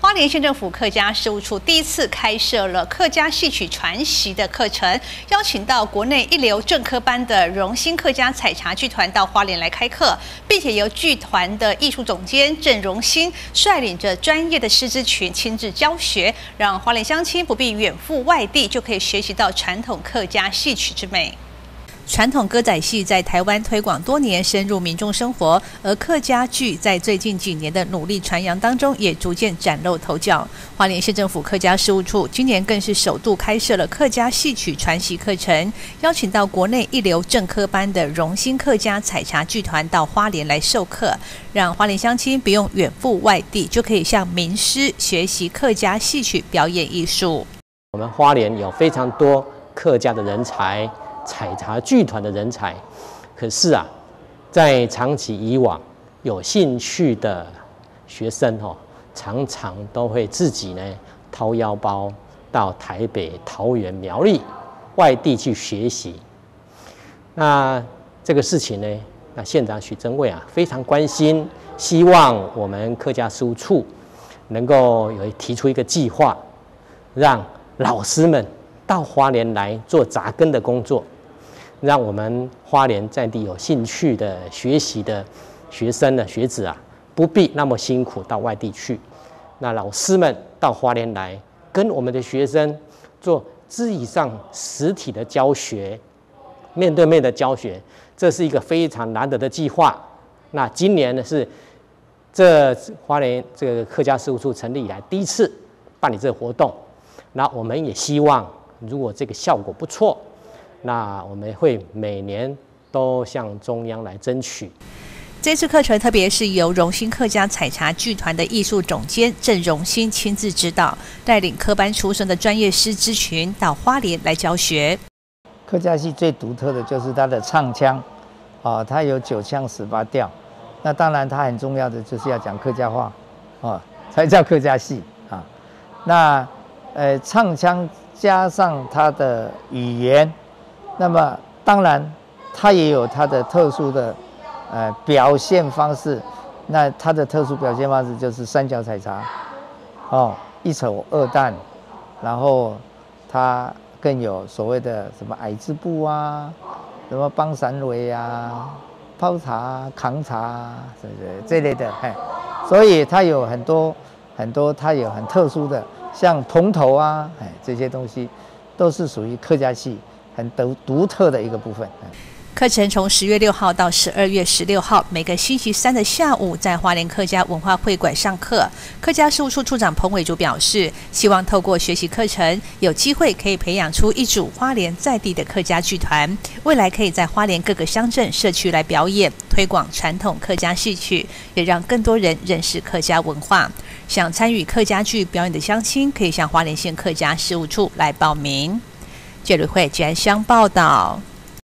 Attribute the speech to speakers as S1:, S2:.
S1: 花莲县政府客家事务处第一次开设了客家戏曲传习的课程，邀请到国内一流正科班的荣兴客家采茶剧团到花莲来开课，并且由剧团的艺术总监郑荣兴率领着专业的师资群亲自教学，让花莲乡亲不必远赴外地，就可以学习到传统客家戏曲之美。传统歌仔戏在台湾推广多年，深入民众生活，而客家剧在最近几年的努力传扬当中，也逐渐崭露头角。花莲县政府客家事务处今年更是首度开设了客家戏曲传习课程，邀请到国内一流正科班的荣兴客家采茶剧团到花莲来授课，让花莲乡亲不用远赴外地，就可以向名师学习客家戏曲表演艺术。
S2: 我们花莲有非常多客家的人才。采茶剧团的人才，可是啊，在长期以往，有兴趣的学生常常都会自己掏腰包到台北、桃园、苗栗外地去学习。那这个事情呢，那县长许正卫非常关心，希望我们客家事务处能够提出一个计划，让老师们到花莲来做扎根的工作。让我们花莲在地有兴趣的学习的学生学子不必那么辛苦到外地去。那老师们到花莲来，跟我们的学生做肢体上实体的教学，面对面的教学，这是一个非常难得的计划。那今年呢是这花莲这个客家事务处成立以来第一次办理这个活动。那我们也希望，如果这个效果不错，那我们会每年都向中央来争取。
S1: 这次课程特别是由荣兴客家采茶剧团的艺术总监郑荣兴亲自指导，带领科班出身的专业师资群到花莲来教学。
S3: 客家戏最独特的就是它的唱腔，它有9腔18调。那当然，它很重要的就是要讲客家话，才叫客家戏啊。那唱腔加上它的语言。那么当然，它也有它的特殊的表现方式。那它的特殊表现方式就是3角采茶，一丑2旦，然后它更有所谓的什么矮字步什么帮伞尾泡茶、扛茶，这类的，所以它有很多，它有很特殊的，像蓬头这些东西，都是属于客家戏。很独特的一个部分。
S1: 课程从10月6号到12月16号，每个星期三的下午在花莲客家文化会馆上课。客家事务处处长彭伟竹表示，希望透过学习课程，有机会可以培养出一组花莲在地的客家剧团，未来可以在花莲各个乡镇社区来表演，推广传统客家戏曲，也让更多人认识客家文化。想参与客家剧表演的乡亲，可以向花莲县客家事务处来报名。纪录会吉安乡报道。